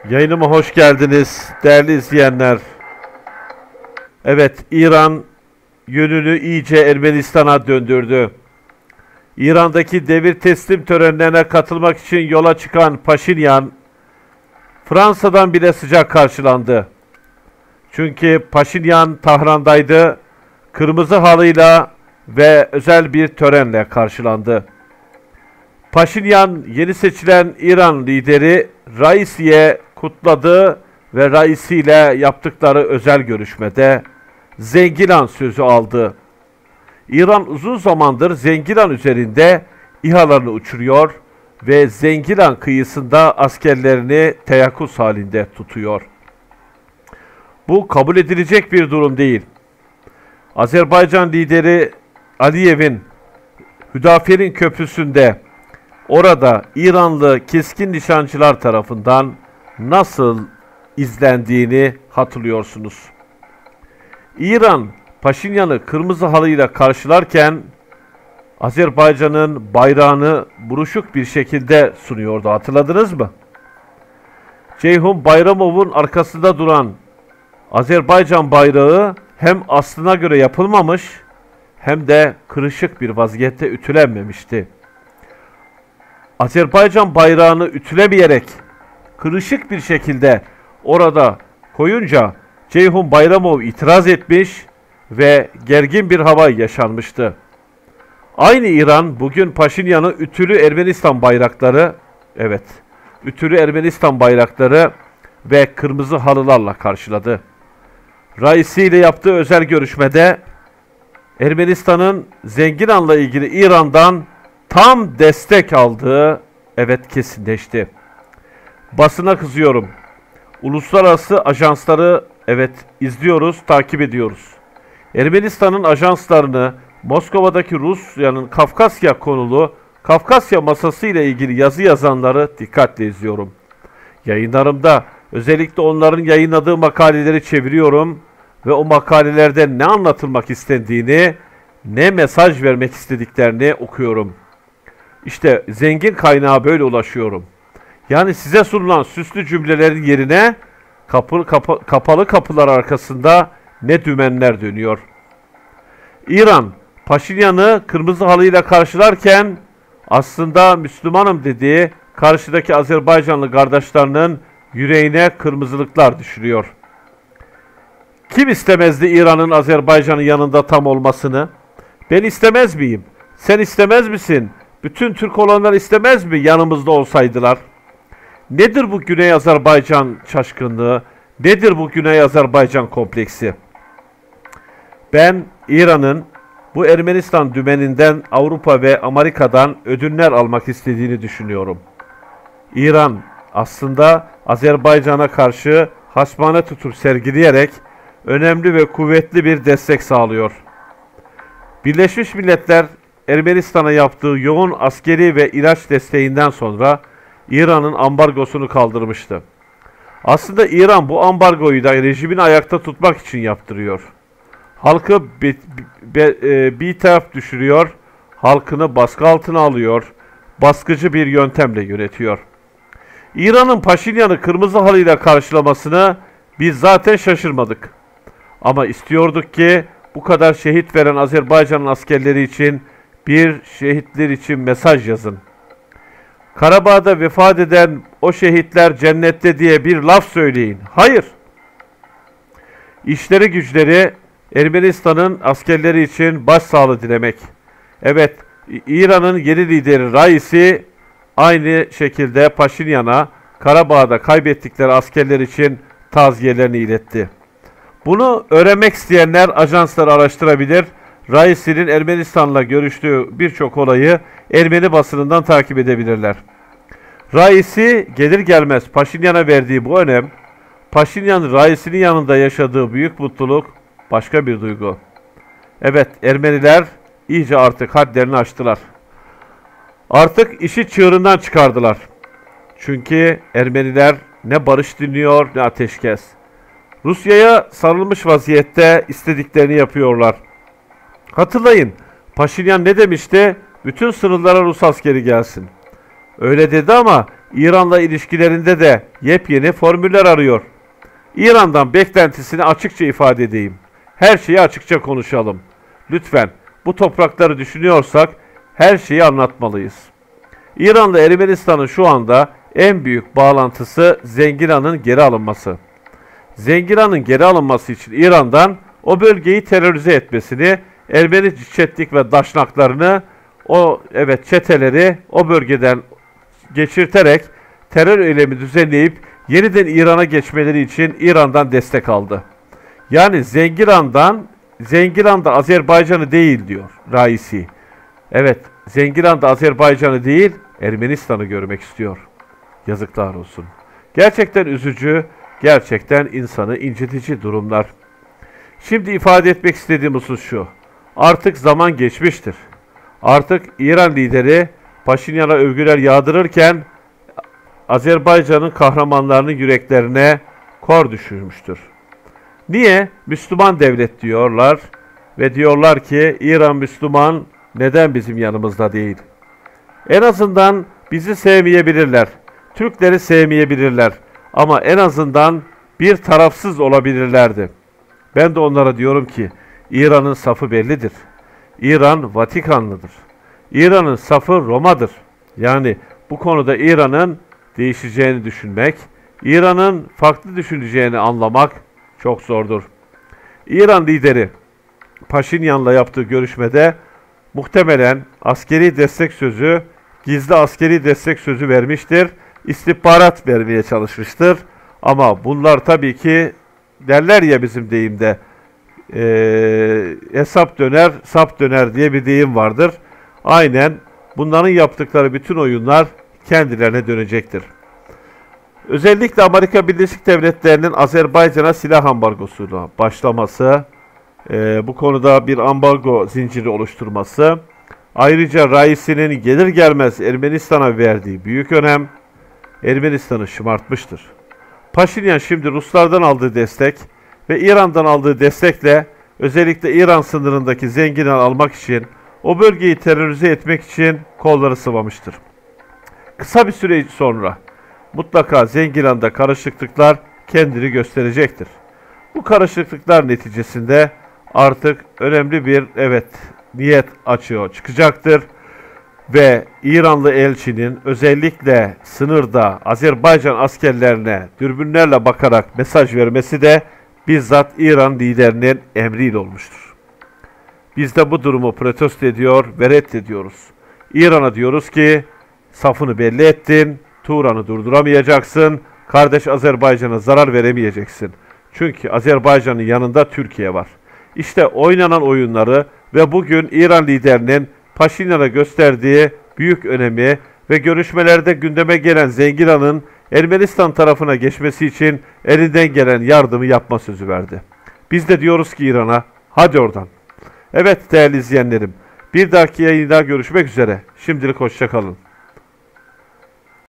Yayınıma hoş geldiniz değerli izleyenler. Evet, İran yönünü iyice Ermenistan'a döndürdü. İran'daki devir teslim törenlerine katılmak için yola çıkan Paşinyan, Fransa'dan bile sıcak karşılandı. Çünkü Paşinyan Tahran'daydı, kırmızı halıyla ve özel bir törenle karşılandı. Paşinyan yeni seçilen İran lideri Raisi'ye kutladı ve Raisi ile yaptıkları özel görüşmede Zengilan sözü aldı. İran uzun zamandır Zengilan üzerinde İHA'larını uçuruyor ve Zengilan kıyısında askerlerini teyakkuz halinde tutuyor. Bu kabul edilecek bir durum değil. Azerbaycan lideri Aliyev'in Hüdafer'in köprüsünde orada İranlı keskin nişancılar tarafından nasıl izlendiğini hatırlıyorsunuz. İran, Paşinyan'ı kırmızı halıyla karşılarken Azerbaycan'ın bayrağını buruşuk bir şekilde sunuyordu. Hatırladınız mı? Ceyhun Bayramov'un arkasında duran Azerbaycan bayrağı hem aslına göre yapılmamış hem de kırışık bir vaziyette ütülenmemişti. Azerbaycan bayrağını ütülemeyerek kırışık bir şekilde orada koyunca Ceyhun Bayramov itiraz etmiş ve gergin bir hava yaşanmıştı. Aynı İran bugün Paşinyan'ı ütülü Ermenistan bayrakları, evet, ütülü Ermenistan bayrakları ve kırmızı halılarla karşıladı. Raisi ile yaptığı özel görüşmede Ermenistan'ın Zengilan'la ilgili İran'dan tam destek aldığı, evet, kesinleşti. Basına kızıyorum. Uluslararası ajansları, evet, izliyoruz, takip ediyoruz. Ermenistan'ın ajanslarını Moskova'daki Rusya'nın Kafkasya konulu Kafkasya masası ile ilgili yazı yazanları dikkatle izliyorum. Yayınlarımda özellikle onların yayınladığı makaleleri çeviriyorum ve o makalelerde ne anlatılmak istendiğini, ne mesaj vermek istediklerini okuyorum. İşte zengin kaynağa böyle ulaşıyorum. Yani size sunulan süslü cümlelerin yerine kapalı kapılar arkasında ne dümenler dönüyor. İran, Paşinyan'ı kırmızı halıyla karşılarken aslında Müslümanım dediği karşıdaki Azerbaycanlı kardeşlerinin yüreğine kırmızılıklar düşürüyor. Kim istemezdi İran'ın Azerbaycan'ın yanında tam olmasını? Ben istemez miyim? Sen istemez misin? Bütün Türk olanlar istemez mi yanımızda olsaydılar? Nedir bu Güney Azerbaycan şaşkınlığı? Nedir bu Güney Azerbaycan kompleksi? Ben İran'ın bu Ermenistan dümeninden Avrupa ve Amerika'dan ödünler almak istediğini düşünüyorum. İran aslında Azerbaycan'a karşı hasmane tutum sergileyerek önemli ve kuvvetli bir destek sağlıyor. Birleşmiş Milletler Ermenistan'a yaptığı yoğun askeri ve ilaç desteğinden sonra İran'ın ambargosunu kaldırmıştı. Aslında İran bu ambargoyu da rejimini ayakta tutmak için yaptırıyor. Halkı bitaf düşürüyor, halkını baskı altına alıyor, baskıcı bir yöntemle yönetiyor. İran'ın Paşinyan'ı kırmızı halıyla karşılamasını biz zaten şaşırmadık. Ama istiyorduk ki bu kadar şehit veren Azerbaycan'ın askerleri için bir şehitler için mesaj yazın. Karabağ'da vefat eden o şehitler cennette diye bir laf söyleyin. Hayır. İşleri güçleri Ermenistan'ın askerleri için başsağlığı dilemek. Evet, İran'ın yeni lideri Raisi aynı şekilde Paşinyan'a Karabağ'da kaybettikleri askerler için taziyelerini iletti. Bunu öğrenmek isteyenler ajansları araştırabilir. Raisi'nin Ermenistan'la görüştüğü birçok olayı Ermeni basınından takip edebilirler. Raisi gelir gelmez Paşinyan'a verdiği bu önem, Paşinyan Raisi'nin yanında yaşadığı büyük mutluluk başka bir duygu. Evet, Ermeniler iyice artık hadlerini aştılar. Artık işi çığırından çıkardılar. Çünkü Ermeniler ne barış dinliyor ne ateşkes. Rusya'ya sarılmış vaziyette istediklerini yapıyorlar. Hatırlayın, Paşinyan ne demişti? Bütün sınırlara Rus askeri gelsin. Öyle dedi ama İran'la ilişkilerinde de yepyeni formüller arıyor. İran'dan beklentisini açıkça ifade edeyim. Her şeyi açıkça konuşalım. Lütfen bu toprakları düşünüyorsak her şeyi anlatmalıyız. İran'la Ermenistan'ın şu anda en büyük bağlantısı Zengilan'ın geri alınması. Zengilan'ın geri alınması için İran'dan o bölgeyi terörize etmesini, Ermeni çetlik ve daşnaklarını, çeteleri o bölgeden geçirterek terör eylemi düzenleyip yeniden İran'a geçmeleri için İran'dan destek aldı. Yani Zengilan'da Azerbaycan'ı değil diyor Raisi. Evet, Zengilan'da Azerbaycan'ı değil, Ermenistan'ı görmek istiyor. Yazıklar olsun. Gerçekten üzücü, gerçekten insanı incitici durumlar. Şimdi ifade etmek istediğim husus şu. Artık zaman geçmiştir. Artık İran lideri Paşinyan'a övgüler yağdırırken Azerbaycan'ın kahramanlarının yüreklerine kor düşürmüştür. Niye? Müslüman devlet diyorlar ve diyorlar ki İran Müslüman, neden bizim yanımızda değil? En azından bizi sevmeyebilirler. Türkleri sevmeyebilirler. Ama en azından bir tarafsız olabilirlerdi. Ben de onlara diyorum ki İran'ın safı bellidir. İran Vatikanlıdır. İran'ın safı Roma'dır. Yani bu konuda İran'ın değişeceğini düşünmek, İran'ın farklı düşüneceğini anlamak çok zordur. İran lideri Paşinyan'la yaptığı görüşmede muhtemelen gizli askeri destek sözü vermiştir. İstihbarat vermeye çalışmıştır. Ama bunlar tabii ki derler ya bizim deyimde hesap döner, sap döner diye bir deyim vardır. Aynen bunların yaptıkları bütün oyunlar kendilerine dönecektir. Özellikle Amerika Birleşik Devletleri'nin Azerbaycan'a silah ambargosuyla başlaması, bu konuda bir ambargo zinciri oluşturması, ayrıca Raisi'nin gelir gelmez Ermenistan'a verdiği büyük önem, Ermenistan'ı şımartmıştır. Paşinyan şimdi Ruslardan aldığı destek ve İran'dan aldığı destekle özellikle İran sınırındaki Zengilan'ı almak için, o bölgeyi terörize etmek için kolları sıvamıştır. Kısa bir süre sonra mutlaka Zengilan'da karışıklıklar kendini gösterecektir. Bu karışıklıklar neticesinde artık önemli bir niyet açığa çıkacaktır ve İranlı elçinin özellikle sınırda Azerbaycan askerlerine dürbünlerle bakarak mesaj vermesi de bizzat İran liderinin emriyle olmuştur. Biz de bu durumu protesto ediyor ve reddediyoruz. İran'a diyoruz ki safını belli ettin, Turan'ı durduramayacaksın, kardeş Azerbaycan'a zarar veremeyeceksin. Çünkü Azerbaycan'ın yanında Türkiye var. İşte oynanan oyunları ve bugün İran liderinin Paşinyan'a gösterdiği büyük önemi ve görüşmelerde gündeme gelen Zengilan'ın Ermenistan tarafına geçmesi için elinden gelen yardımı yapma sözü verdi. Biz de diyoruz ki İran'a, hadi oradan. Evet değerli izleyenlerim, bir dahaki yayında görüşmek üzere. Şimdilik hoşça kalın.